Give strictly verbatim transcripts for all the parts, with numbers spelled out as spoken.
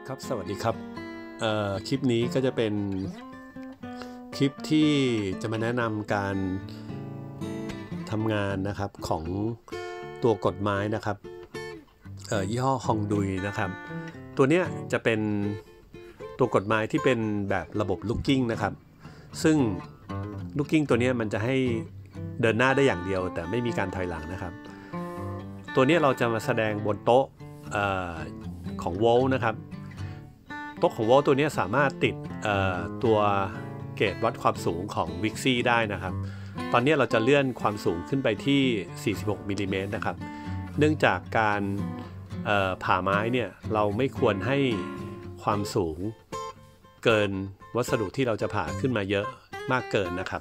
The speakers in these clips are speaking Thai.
ครับสวัสดีครับคลิปนี้ก็จะเป็นคลิปที่จะมาแนะนำการทำงานนะครับของตัวกฎหมายนะครับยี่ห้อฮองดุยนะครับตัวเนี้ยจะเป็นตัวกฎหมายที่เป็นแบบระบบ Looking นะครับซึ่ง Looking ตัวนี้มันจะให้เดินหน้าได้อย่างเดียวแต่ไม่มีการถอยหลังนะครับตัวนี้เราจะมาแสดงบนโต๊ะของโวลต์นะครับโต๊ะของโวลต์ตัวนี้สามารถติดตัวเกจวัดความสูงของวิกซี่ได้นะครับตอนนี้เราจะเลื่อนความสูงขึ้นไปที่สี่สิบหกมิลลิเมตรนะครับเนื่องจากการผ่าไม้เนี่ยเราไม่ควรให้ความสูงเกินวัสดุที่เราจะผ่าขึ้นมาเยอะมากเกินนะครับ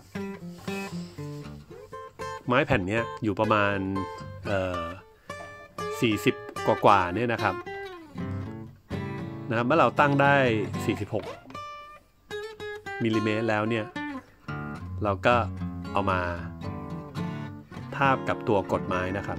ไม้แผ่นนี้อยู่ประมาณสี่สิบกว่าๆเนี่ยนะครับนะครับเมื่อเราตั้งได้สี่สิบหกมิลลิเมตรแล้วเนี่ยเราก็เอามาทาบกับตัวกดไม้นะครับ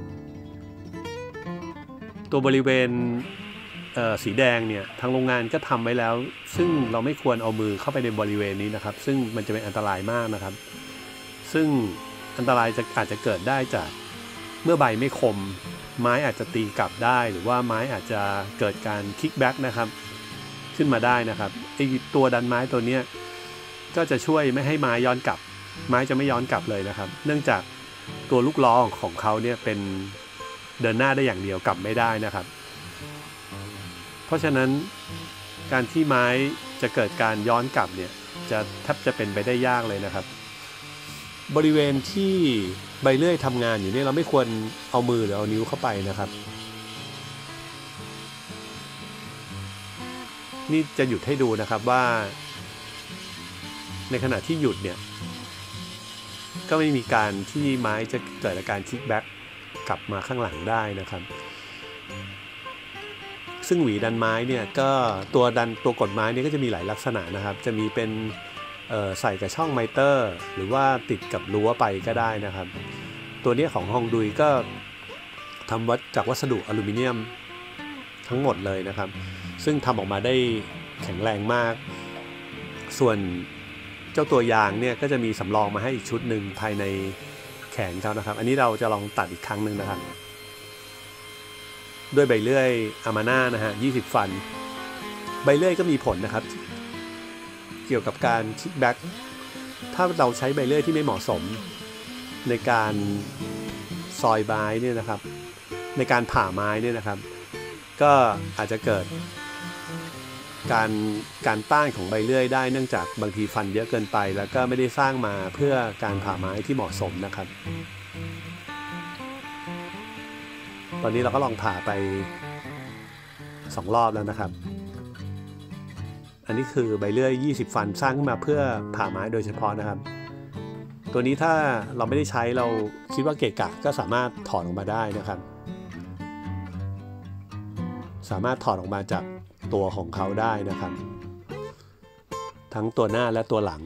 ตัวบริเวณสีแดงเนี่ยทางโรงงานก็ทำไว้แล้วซึ่งเราไม่ควรเอามือเข้าไปในบริเวณนี้นะครับซึ่งมันจะเป็นอันตรายมากนะครับซึ่งอันตรายจะอาจจะเกิดได้จากเมื่อใบไม่คมไม้อาจจะตีกลับได้หรือว่าไม้อาจจะเกิดการคิกแบ็กนะครับขึ้นมาได้นะครับไอตัวดันไม้ตัวนี้ก็จะช่วยไม่ให้ไม้ย้อนกลับไม้จะไม่ย้อนกลับเลยนะครับเนื่องจากตัวลูกล้อของเขาเนี่ยเป็นเดินหน้าได้อย่างเดียวกลับไม่ได้นะครับเพราะฉะนั้นการที่ไม้จะเกิดการย้อนกลับเนี่ยจะแทบจะเป็นไปได้ยากเลยนะครับบริเวณที่ใบเลื่อยทำงานอยู่นี่เราไม่ควรเอามือหรือเอานิ้วเข้าไปนะครับนี่จะหยุดให้ดูนะครับว่าในขณะที่หยุดเนี่ยก็ไม่มีการที่ไม้จะเกิดอาการคิกแบ็กกลับมาข้างหลังได้นะครับซึ่งหวีดันไม้เนี่ยก็ตัวดันตัวกดไม้เนี่ยก็จะมีหลายลักษณะนะครับจะมีเป็นใส่กับช่องไมเตอร์หรือว่าติดกับรั้วไปก็ได้นะครับตัวนี้ของฮองดุยก็ทำวัดจากวัสดุอลูมิเนียมทั้งหมดเลยนะครับซึ่งทำออกมาได้แข็งแรงมากส่วนเจ้าตัวยางเนี่ยก็จะมีสำรองมาให้อีกชุดหนึ่งภายในแขนเขานะครับอันนี้เราจะลองตัดอีกครั้งหนึ่งนะครับด้วยใบเลื่อยอามาน่านะฮะยี่สิบฟันใบเลื่อยก็มีผลนะครับเกี่ยวกับการคิกแบ็กถ้าเราใช้ใบเลื่อยที่ไม่เหมาะสมในการซอยไม้เนี่ยนะครับในการผ่าไม้เนี่ยนะครับก็อาจจะเกิดการการต้านของใบเลื่อยได้เนื่องจากบางทีฟันเยอะเกินไปแล้วก็ไม่ได้สร้างมาเพื่อการผ่าไม้ที่เหมาะสมนะครับตอนนี้เราก็ลองผ่าไปสองรอบแล้วนะครับอันนี้คือใบเลื่อยยี่สิบฟันสร้างขึ้นมาเพื่อผ่าไม้โดยเฉพาะนะครับตัวนี้ถ้าเราไม่ได้ใช้เราคิดว่าเกะกะก็สามารถถอดออกมาได้นะครับสามารถถอดออกมาจากตัวของเขาได้นะครับทั้งตัวหน้าและตัวหลัง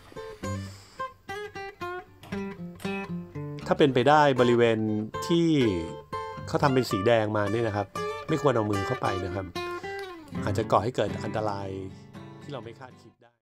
ถ้าเป็นไปได้บริเวณที่เขาทำเป็นสีแดงมาเนี่ยนะครับไม่ควรเอามือเข้าไปนะครับอาจจะก่อให้เกิดอันตรายที่เราไม่คาดคิด